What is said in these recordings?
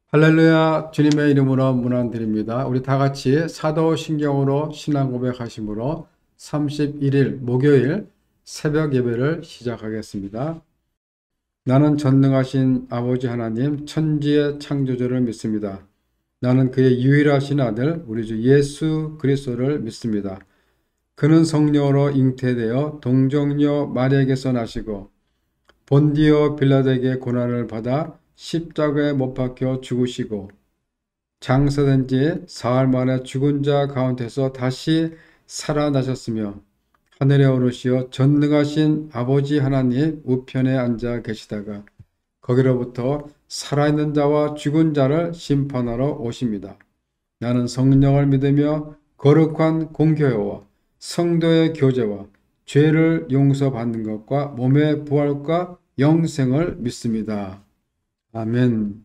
할렐루야, 주님의 이름으로 문안드립니다. 우리 다 같이 사도신경으로 신앙 고백하심으로 31일 목요일 새벽 예배를 시작하겠습니다. 나는 전능하신 아버지 하나님 천지의 창조주를 믿습니다. 나는 그의 유일하신 아들 우리 주 예수 그리스도를 믿습니다. 그는 성령으로 잉태되어 동정녀 마리아에게서 나시고 본디오 빌라도에게 고난을 받아 십자가에 못 박혀 죽으시고 장사된 지 사흘 만에 죽은 자 가운데서 다시 살아나셨으며 하늘에 오르시어 전능하신 아버지 하나님 우편에 앉아 계시다가 거기로부터 살아있는 자와 죽은 자를 심판하러 오십니다. 나는 성령을 믿으며 거룩한 공교회와 성도의 교제와 죄를 용서받는 것과 몸의 부활과 영생을 믿습니다. 아멘.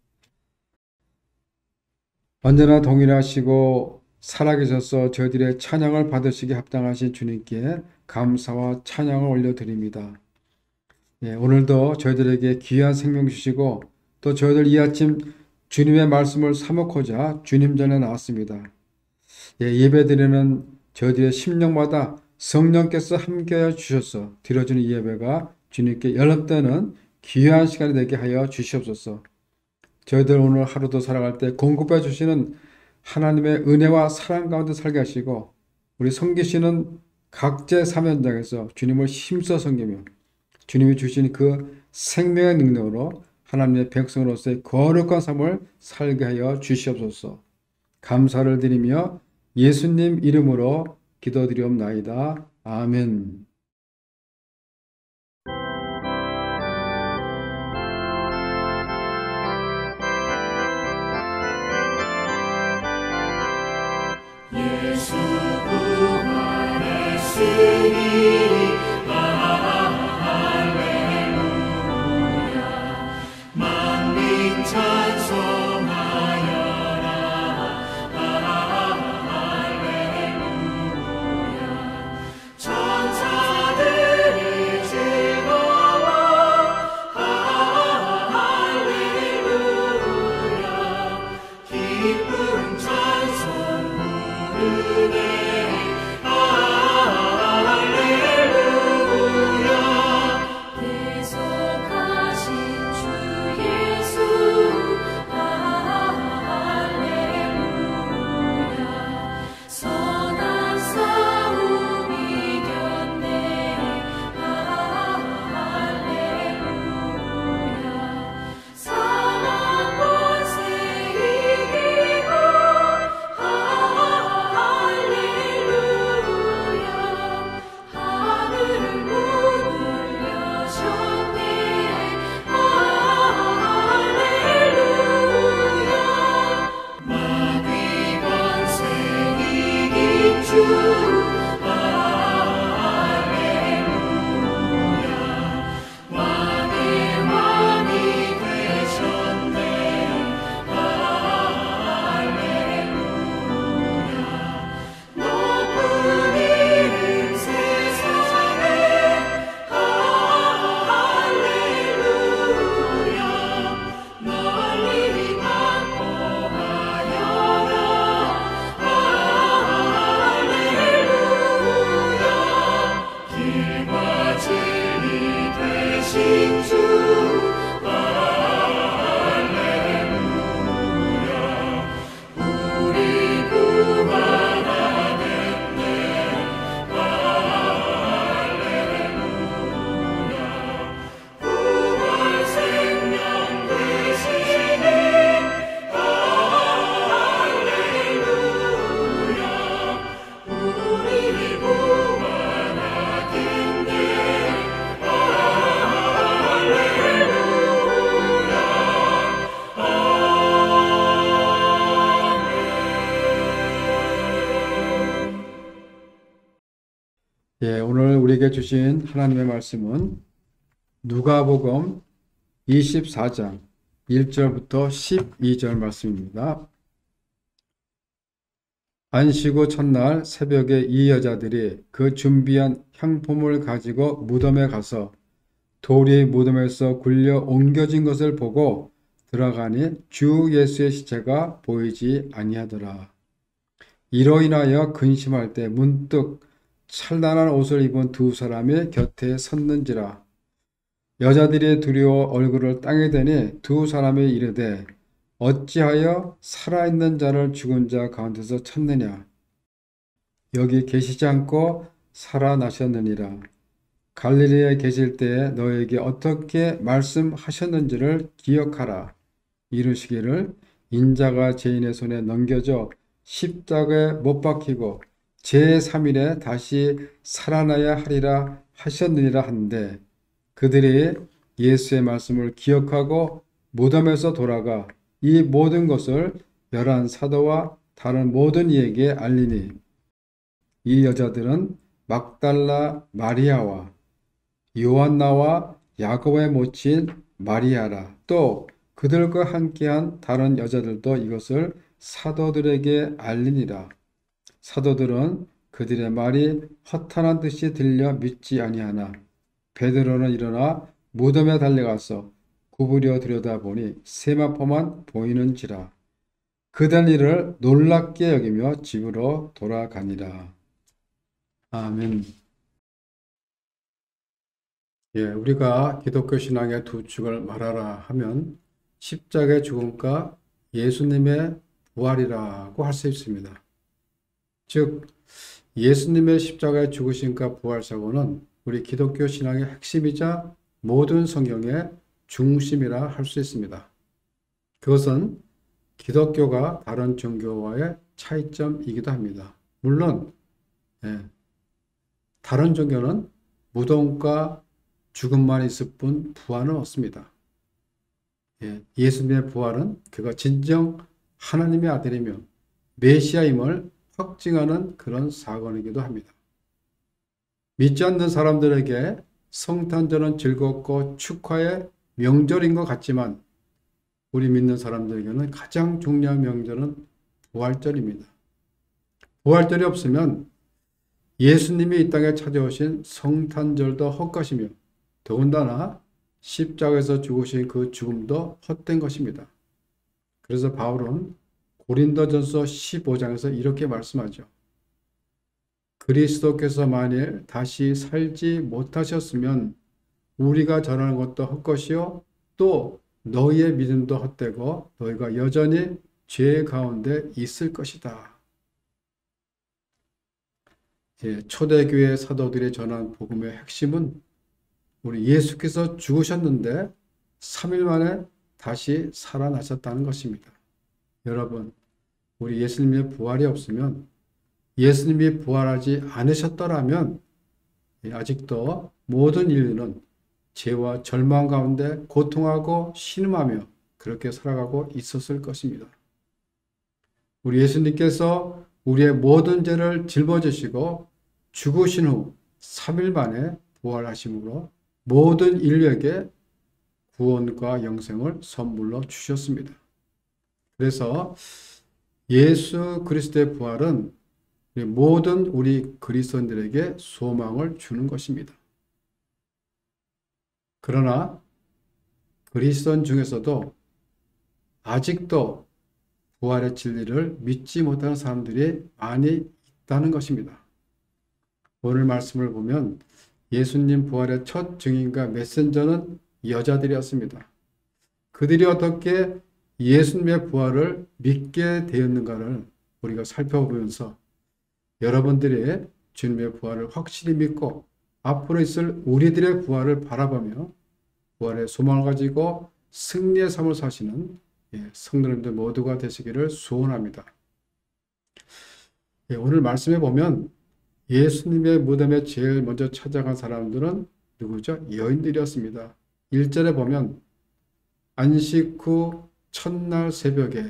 언제나 동일하시고 살아계셔서 저희들의 찬양을 받으시기 합당하신 주님께 감사와 찬양을 올려드립니다. 오늘도 저희들에게 귀한 생명 주시고 또 저희들 이 아침 주님의 말씀을 사모고자 주님 전에 나왔습니다. 예배드리는 저희들의 심령마다 성령께서 함께하여 주셔서 드려지는 이 예배가 주님께 연락되는 귀한 시간이 되게 하여 주시옵소서. 저희들 오늘 하루도 살아갈 때 공급해 주시는 하나님의 은혜와 사랑 가운데 살게 하시고 우리 섬기시는 각제 사명장에서 주님을 힘써 섬기며 주님이 주신 그 생명의 능력으로 하나님의 백성으로서의 거룩한 삶을 살게 하여 주시옵소서. 감사를 드리며 예수님 이름으로 기도드리옵나이다. 아멘. 예수 부활했으니 할렐루야 만민 찬송하여라 할렐루야 천사들이 즐거워 할렐루야 기쁨 찬송 할렐루야 계속하신 주 예수 할렐루야 선한 싸움 이겼네 할렐루야 사망 권세 이기고 할렐루야 하늘 문을 여셨네 할렐루야 마귀 권세 이긴 주 할렐루야 왕의 왕이 되셨네 할렐루야 높은 이름 세상에 할렐루야 널리 반포하여라 할렐루야 길과 진리 되신 주 할렐루야 우리 구원하겠네 할렐루야 부활 생명 되시니 할렐루야 우리 구원하겠네 오늘 우리에게 주신 하나님의 말씀은 누가복음 24장 1절부터 12절 말씀입니다. 안식 후 첫날 새벽에 이 여자들이 그 준비한 향품을 가지고 무덤에 가서 돌이 무덤에서 굴려 옮겨진 것을 보고 들어가니 주 예수의 시체가 보이지 아니하더라. 이로 인하여 근심할 때 문득 찬란한 옷을 입은 두 사람이 곁에 섰는지라. 여자들이 두려워 얼굴을 땅에 대니 두 사람이 이르되 어찌하여 살아있는 자를 죽은 자 가운데서 찾느냐. 여기 계시지 않고 살아나셨느니라. 갈릴리에 계실 때에 너에게 어떻게 말씀하셨는지를 기억하라. 이르시기를 인자가 죄인의 손에 넘겨져 십자가에 못 박히고 제3일에 다시 살아나야 하리라 하셨느니라 한데 그들이 예수의 말씀을 기억하고 무덤에서 돌아가 이 모든 것을 열한 사도와 다른 모든 이에게 알리니 이 여자들은 막달라 마리아와 요한나와 야고보의 모친 마리아라. 또 그들과 함께한 다른 여자들도 이것을 사도들에게 알리니라. 사도들은 그들의 말이 허탄한 듯이 들려 믿지 아니하나 베드로는 일어나 무덤에 달려가서 구부려 들여다보니 세마포만 보이는지라. 그들 일을 놀랍게 여기며 집으로 돌아가니라. 아멘. 우리가 기독교 신앙의 두 축을 말하라 하면 십자가의 죽음과 예수님의 부활이라고 할 수 있습니다. 즉 예수님의 십자가의 죽으심과 부활 사고는 우리 기독교 신앙의 핵심이자 모든 성경의 중심이라 할 수 있습니다. 그것은 기독교가 다른 종교와의 차이점이기도 합니다. 물론 다른 종교는 무덤과 죽음만 있을 뿐 부활은 없습니다. 예수님의 부활은 그가 진정 하나님의 아들이며 메시아임을 확증하는 그런 사건이기도 합니다. 믿지 않는 사람들에게 성탄절은 즐겁고 축하의 명절인 것 같지만 우리 믿는 사람들에게는 가장 중요한 명절은 부활절입니다. 부활절이 없으면 예수님이 이 땅에 찾아오신 성탄절도 헛것이며 더군다나 십자가에서 죽으신 그 죽음도 헛된 것입니다. 그래서 바울은 고린도전서 15장에서 이렇게 말씀하죠. 그리스도께서 만일 다시 살지 못하셨으면 우리가 전하는 것도 헛것이요 또 너희의 믿음도 헛되고 너희가 여전히 죄 가운데 있을 것이다. 초대교회 사도들이 전한 복음의 핵심은 우리 예수께서 죽으셨는데 3일 만에 다시 살아나셨다는 것입니다. 여러분, 우리 예수님의 부활이 없으면 예수님이 부활하지 않으셨더라면 아직도 모든 인류는 죄와 절망 가운데 고통하고 신음하며 그렇게 살아가고 있었을 것입니다. 우리 예수님께서 우리의 모든 죄를 짊어지시고 죽으신 후 3일 만에 부활하심으로 모든 인류에게 구원과 영생을 선물로 주셨습니다. 그래서 예수 그리스도의 부활은 모든 우리 그리스도인들에게 소망을 주는 것입니다. 그러나 그리스도인 중에서도 아직도 부활의 진리를 믿지 못하는 사람들이 많이 있다는 것입니다. 오늘 말씀을 보면 예수님 부활의 첫 증인과 메신저는 여자들이었습니다. 그들이 어떻게 예수님의 부활을 믿게 되었는가를 우리가 살펴보면서 여러분들이 주님의 부활을 확실히 믿고 앞으로 있을 우리들의 부활을 바라보며 부활의 소망을 가지고 승리의 삶을 사시는 성도님들 모두가 되시기를 소원합니다. 오늘 말씀에 보면 예수님의 무덤에 제일 먼저 찾아간 사람들은 누구죠? 여인들이었습니다. 1절에 보면 안식 후 첫날 새벽에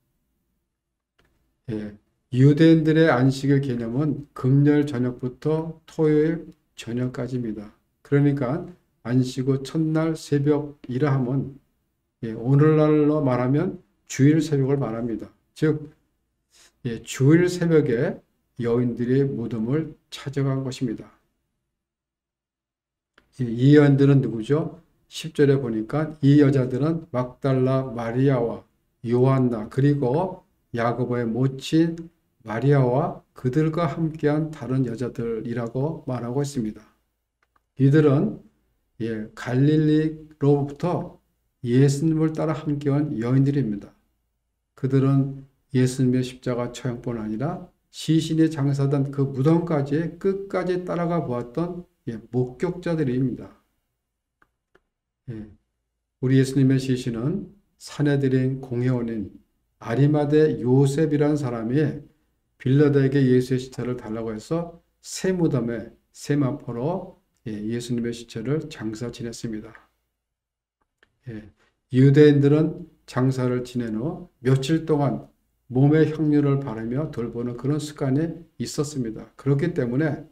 유대인들의 안식의 개념은 금요일 저녁부터 토요일 저녁까지입니다. 그러니까 안식 후 첫날 새벽이라 하면 오늘날로 말하면 주일 새벽을 말합니다. 즉 주일 새벽에 여인들이 무덤을 찾아간 것입니다. 이 여인들은 누구죠? 10절에 보니까 이 여자들은 막달라 마리아와 요한나 그리고 야고보의 모친 마리아와 그들과 함께한 다른 여자들이라고 말하고 있습니다. 이들은 갈릴리로부터 예수님을 따라 함께한 여인들입니다. 그들은 예수님의 십자가 처형뿐 아니라 시신이 장사된 그 무덤까지 끝까지 따라가 보았던 목격자들입니다. 우리 예수님의 시신은 사내들인 공회원인 아리마대 요셉이라는 사람이 빌라도에게 예수의 시체를 달라고 해서 새 무덤에 세마포로 예수님의 시체를 장사 지냈습니다. 유대인들은 장사를 지낸 후 며칠 동안 몸에 향유를 바르며 돌보는 그런 습관이 있었습니다. 그렇기 때문에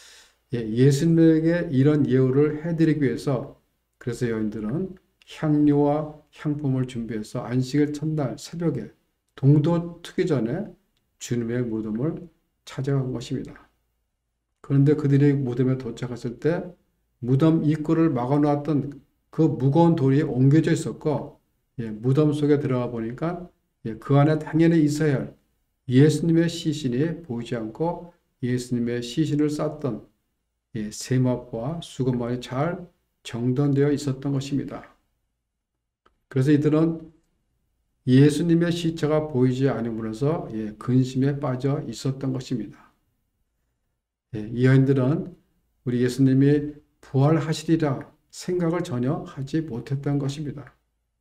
예수님에게 이런 예우를 해드리기 위해서 그래서 여인들은 향료와 향품을 준비해서 안식일 첫날 새벽에 동도 트기 전에 주님의 무덤을 찾아간 것입니다. 그런데 그들이 무덤에 도착했을 때 무덤 입구를 막아놓았던 그 무거운 돌이 옮겨져 있었고 무덤 속에 들어가 보니까 그 안에 당연히 있어야 할 예수님의 시신이 보이지 않고 예수님의 시신을 쌌던 세마포와 수건만이 잘 정돈되어 있었던 것입니다. 그래서 이들은 예수님의 시체가 보이지 않으면서 근심에 빠져 있었던 것입니다. 이 여인들은 우리 예수님이 부활하시리라 생각을 전혀 하지 못했던 것입니다.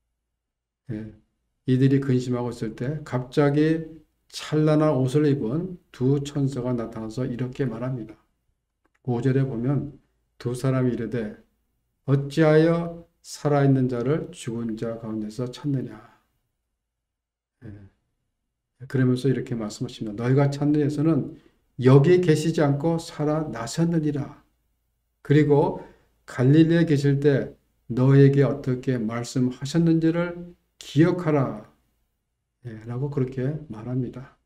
이들이 근심하고 있을 때 갑자기 찬란한 옷을 입은 두 천사가 나타나서 이렇게 말합니다. 5절에 보면 두 사람이 이르되 어찌하여 살아있는 자를 죽은 자 가운데서 찾느냐. 그러면서 이렇게 말씀하십니다. 너희가 찾는 예수는 여기 계시지 않고 살아나셨느니라. 그리고 갈릴리에 계실 때 너에게 어떻게 말씀하셨는지를 기억하라. 라고 그렇게 말합니다.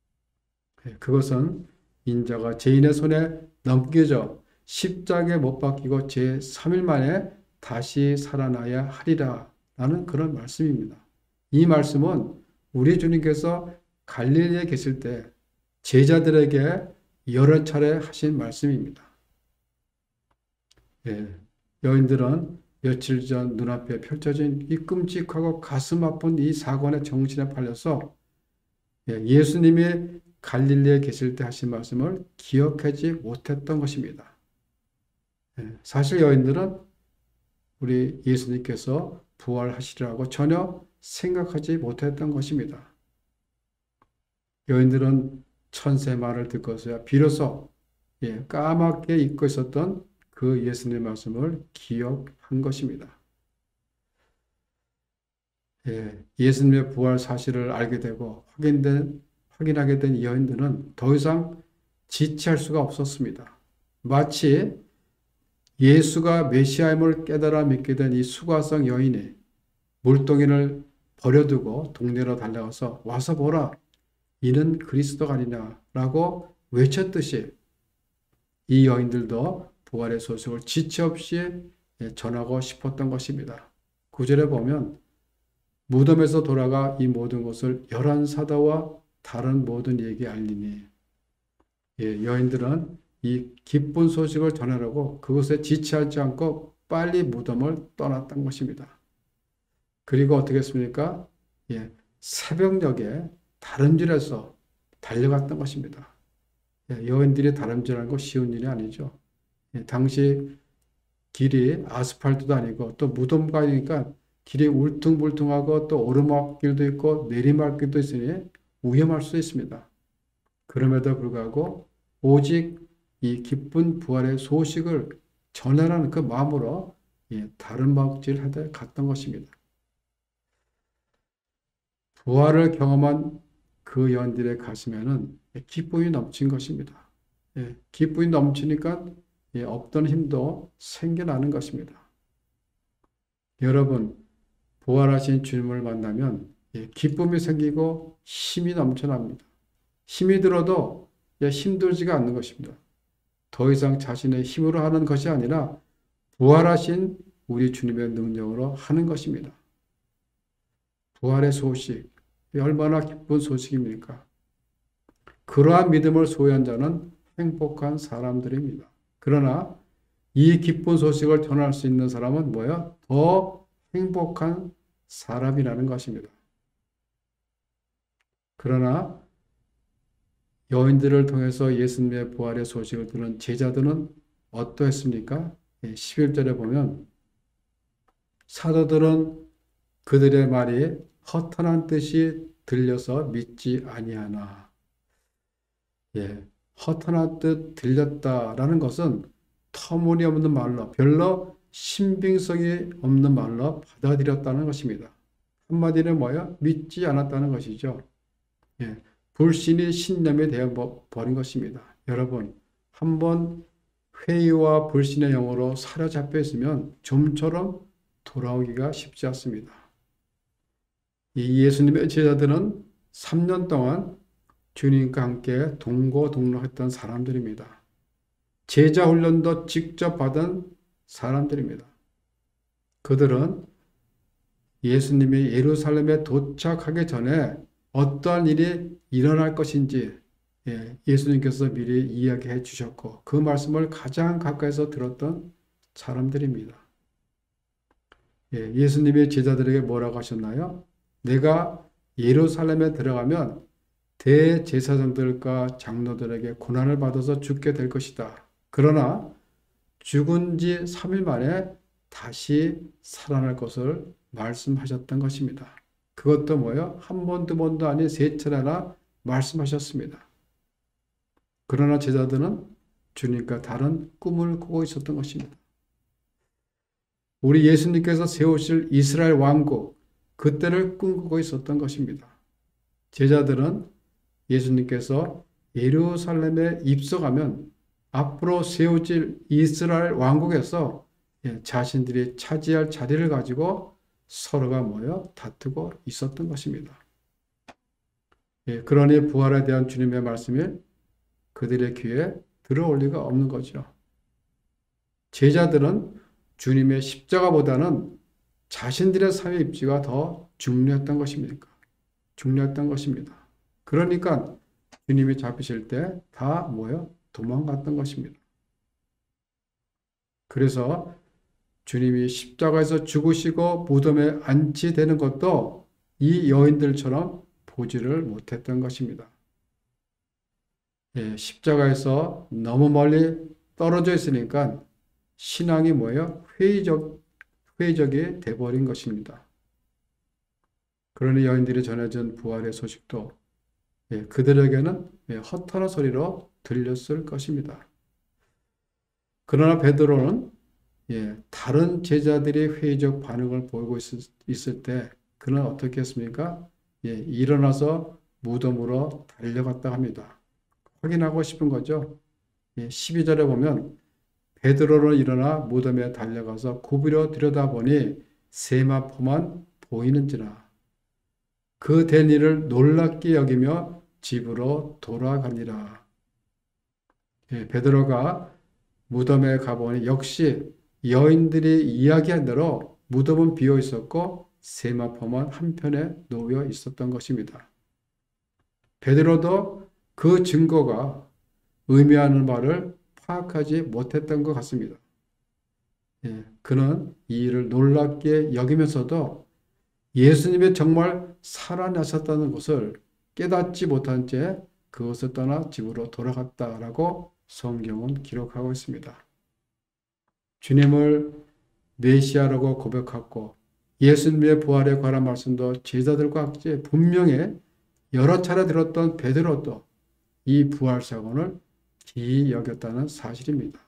그것은 인자가 죄인의 손에 넘겨져 십자가에 못 박히고 제3일 만에 다시 살아나야 하리라. 라는 그런 말씀입니다. 이 말씀은 우리 주님께서 갈릴리에 계실 때 제자들에게 여러 차례 하신 말씀입니다. 여인들은 며칠 전 눈앞에 펼쳐진 이 끔찍하고 가슴 아픈 이 사건의 정신에 팔려서 예수님이 갈릴리에 계실 때 하신 말씀을 기억하지 못했던 것입니다. 사실 여인들은 우리 예수님께서 부활하시리라고 전혀 생각하지 못했던 것입니다. 여인들은 천사의 말을 듣고서야 비로소 까맣게 잊고 있었던 그 예수님의 말씀을 기억한 것입니다. 예수님의 부활 사실을 알게 되고 확인하게 된 여인들은 더 이상 지체할 수가 없었습니다. 마치 예수가 메시아임을 깨달아 믿게 된 이 수가성 여인이 물동이를 버려두고 동네로 달려가서 와서 보라, 이는 그리스도가 아니냐라고 외쳤듯이 이 여인들도 부활의 소식을 지체 없이 전하고 싶었던 것입니다. 9절에 보면 무덤에서 돌아가 이 모든 것을 열한 사도와 다른 모든 이에게 알리니 여인들은 이 기쁜 소식을 전하려고 그것에 지체하지 않고 빨리 무덤을 떠났던 것입니다. 그리고 어떻게 했습니까? 새벽녘에 다름질해서 달려갔던 것입니다. 여인들이 다름질하는 거 쉬운 일이 아니죠. 당시 길이 아스팔트도 아니고 또 무덤가니까 길이 울퉁불퉁하고 또 오르막길도 있고 내리막길도 있으니 위험할 수 있습니다. 그럼에도 불구하고 오직 이 기쁜 부활의 소식을 전하라는 그 마음으로 다름막질 하되 갔던 것입니다. 부활을 경험한 그 여인들의 가슴에는 기쁨이 넘친 것입니다. 기쁨이 넘치니까 없던 힘도 생겨나는 것입니다. 여러분, 부활하신 주님을 만나면 기쁨이 생기고 힘이 넘쳐납니다. 힘이 들어도 힘들지가 않는 것입니다. 더 이상 자신의 힘으로 하는 것이 아니라 부활하신 우리 주님의 능력으로 하는 것입니다. 부활의 소식, 얼마나 기쁜 소식입니까? 그러한 믿음을 소유한 자는 행복한 사람들입니다. 그러나 이 기쁜 소식을 전할 수 있는 사람은 뭐야? 더 행복한 사람이라는 것입니다. 그러나 여인들을 통해서 예수님의 부활의 소식을 들은 제자들은 어떠했습니까? 11절에 보면 사도들은 그들의 말이 허탄한 뜻이 들려서 믿지 아니하나. 허탄한 뜻 들렸다라는 것은 터무니없는 말로, 별로 신빙성이 없는 말로 받아들였다는 것입니다. 한마디로 뭐야? 믿지 않았다는 것이죠. 불신이 신념이 되어버린 것입니다. 여러분, 한번 회의와 불신의 영으로 사로잡혀 있으면 좀처럼 돌아오기가 쉽지 않습니다. 이 예수님의 제자들은 3년 동안 주님과 함께 동고동락했던 사람들입니다. 제자 훈련도 직접 받은 사람들입니다. 그들은 예수님이 예루살렘에 도착하기 전에 어떠한 일이 일어날 것인지 예수님께서 미리 이야기해 주셨고 그 말씀을 가장 가까이서 들었던 사람들입니다. 예수님의 제자들에게 뭐라고 하셨나요? 내가 예루살렘에 들어가면 대제사장들과 장로들에게 고난을 받아서 죽게 될 것이다. 그러나 죽은 지 3일 만에 다시 살아날 것을 말씀하셨던 것입니다. 그것도 뭐예요? 한 번, 두 번도 아닌 3차례나 말씀하셨습니다. 그러나 제자들은 주님과 다른 꿈을 꾸고 있었던 것입니다. 우리 예수님께서 세우실 이스라엘 왕국, 그때를 꿈꾸고 있었던 것입니다. 제자들은 예수님께서 예루살렘에 입성하면 앞으로 세워질 이스라엘 왕국에서 자신들이 차지할 자리를 가지고 서로가 모여 다투고 있었던 것입니다. 그러니 부활에 대한 주님의 말씀이 그들의 귀에 들어올 리가 없는 거죠. 제자들은 주님의 십자가보다는 자신들의 삶의 입지가 더 중요했던 것입니까? 중요했던 것입니다. 그러니까 주님이 잡히실 때 다 모여 도망갔던 것입니다. 그래서 주님이 십자가에서 죽으시고 무덤에 안치되는 것도 이 여인들처럼 보지를 못했던 것입니다. 십자가에서 너무 멀리 떨어져 있으니까 신앙이 뭐예요? 회의적이 돼버린 것입니다. 그러니 여인들이 전해진 부활의 소식도 그들에게는 허탄한 소리로 들렸을 것입니다. 그러나 베드로는 다른 제자들이 회의적 반응을 보이고 있을 때 그는 어떻게 했습니까? 일어나서 무덤으로 달려갔다 합니다. 확인하고 싶은 거죠. 12절에 보면 베드로는 일어나 무덤에 달려가서 굽으려 들여다보니 세마포만 보이는지라 그 된 일을 놀랍게 여기며 집으로 돌아가니라. 베드로가 무덤에 가보니 역시 여인들이 이야기한 대로 무덤은 비어 있었고 세마포만 한편에 놓여 있었던 것입니다. 베드로도 그 증거가 의미하는 말을 파악하지 못했던 것 같습니다. 그는 이 일을 놀랍게 여기면서도 예수님이 정말 살아나셨다는 것을 깨닫지 못한 채 그것을 떠나 집으로 돌아갔다라고 성경은 기록하고 있습니다. 주님을 메시아라고 고백하고 예수님의 부활에 관한 말씀도 제자들과 같이 분명히 여러 차례 들었던 베드로도 이 부활 사건을 기이 여겼다는 사실입니다.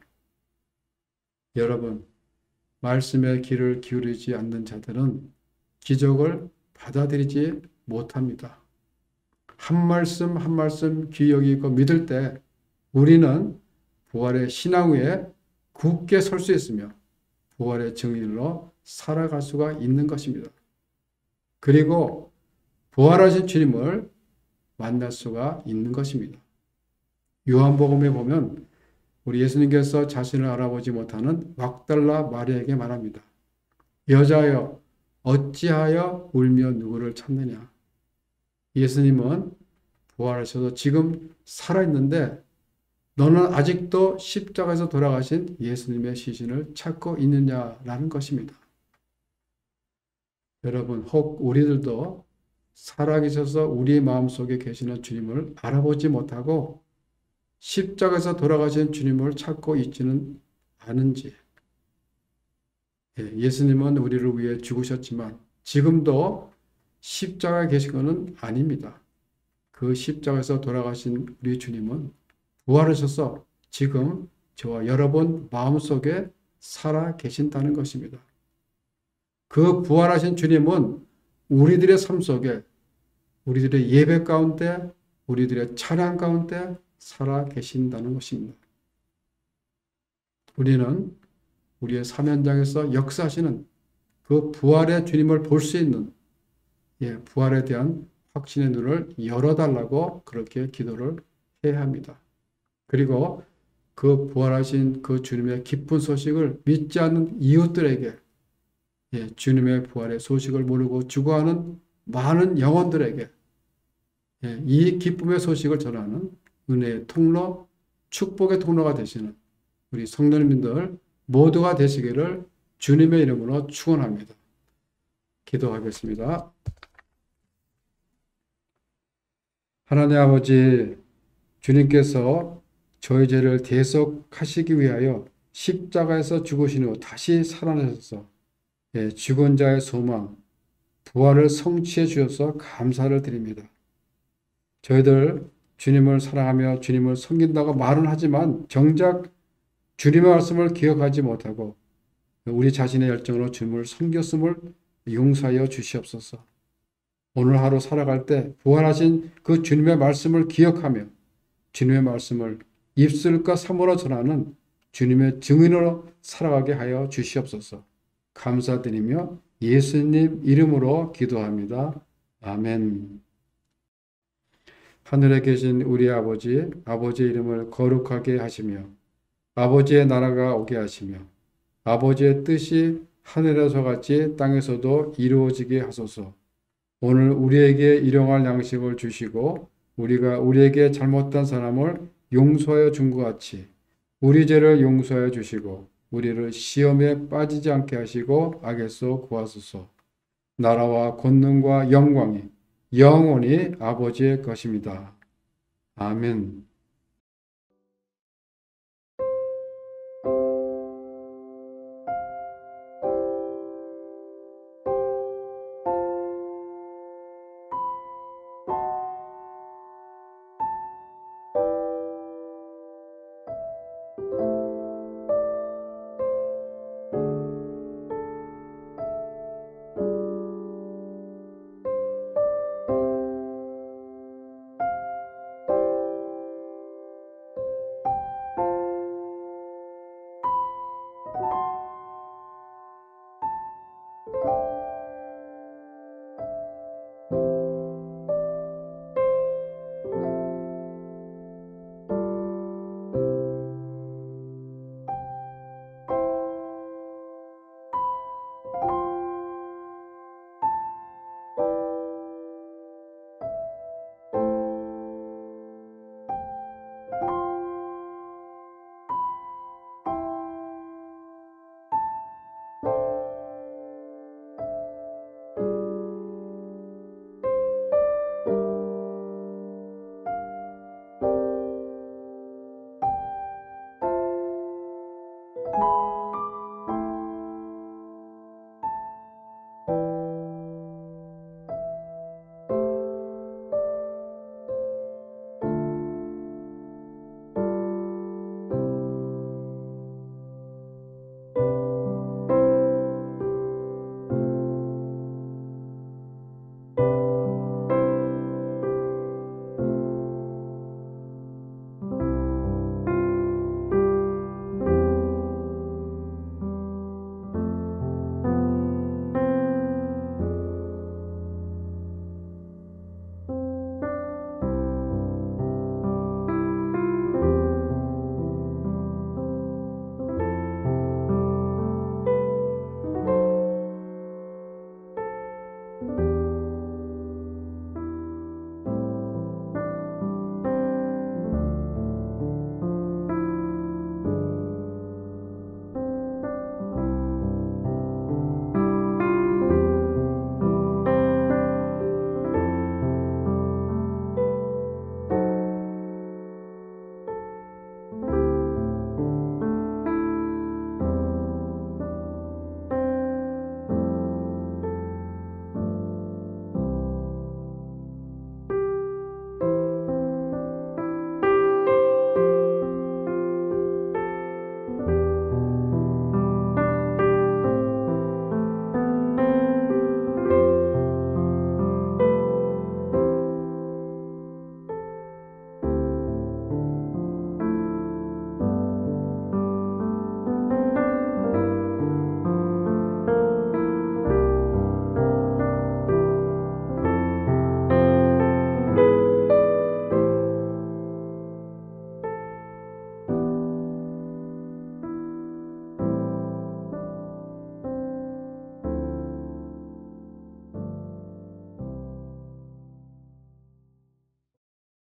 여러분, 말씀에 귀를 기울이지 않는 자들은 기적을 받아들이지 못합니다. 한 말씀 한 말씀 귀 여기고 믿을 때 우리는 부활의 신앙 위에 굳게 설 수 있으며 부활의 증인으로 살아갈 수가 있는 것입니다. 그리고 부활하신 주님을 만날 수가 있는 것입니다. 요한복음에 보면 우리 예수님께서 자신을 알아보지 못하는 막달라 마리아에게 말합니다. 여자여 어찌하여 울며 누구를 찾느냐. 예수님은 부활하셔서 지금 살아있는데 너는 아직도 십자가에서 돌아가신 예수님의 시신을 찾고 있느냐라는 것입니다. 여러분, 혹 우리들도 살아계셔서 우리의 마음속에 계시는 주님을 알아보지 못하고 십자가에서 돌아가신 주님을 찾고 있지는 않은지. 예수님은 우리를 위해 죽으셨지만 지금도 십자가에 계신 것은 아닙니다. 그 십자가에서 돌아가신 우리 주님은 부활하셔서 지금 저와 여러분 마음속에 살아 계신다는 것입니다. 그 부활하신 주님은 우리들의 삶 속에, 우리들의 예배 가운데, 우리들의 찬양 가운데 살아 계신다는 것입니다. 우리는 우리의 삶 현장에서 역사하시는 그 부활의 주님을 볼 수 있는 부활에 대한 확신의 눈을 열어달라고 그렇게 기도를 해야 합니다. 그리고 그 부활하신 그 주님의 기쁜 소식을 믿지 않는 이웃들에게 주님의 부활의 소식을 모르고 죽어가는 많은 영혼들에게 이 기쁨의 소식을 전하는 은혜의 통로, 축복의 통로가 되시는 우리 성도님들 모두가 되시기를 주님의 이름으로 축원합니다. 기도하겠습니다. 하나님 아버지, 주님께서 저희 죄를 대속하시기 위하여 십자가에서 죽으신 후 다시 살아나셔서 죽은 자의 소망, 부활을 성취해 주셔서 감사를 드립니다. 저희들 주님을 사랑하며 주님을 섬긴다고 말은 하지만 정작 주님의 말씀을 기억하지 못하고 우리 자신의 열정으로 주님을 섬겼음을 용서하여 주시옵소서. 오늘 하루 살아갈 때 부활하신 그 주님의 말씀을 기억하며 주님의 말씀을 입술과 삶으로 전하는 주님의 증인으로 살아가게 하여 주시옵소서. 감사드리며 예수님 이름으로 기도합니다. 아멘. 하늘에 계신 우리 아버지, 아버지의 이름을 거룩하게 하시며 아버지의 나라가 오게 하시며 아버지의 뜻이 하늘에서 같이 땅에서도 이루어지게 하소서. 오늘 우리에게 일용할 양식을 주시고 우리가 우리에게 잘못한 사람을 용서하여 준 것 같이 우리 죄를 용서하여 주시고 우리를 시험에 빠지지 않게 하시고 악에서 구하소서. 나라와 권능과 영광이 영원히 아버지의 것입니다. 아멘.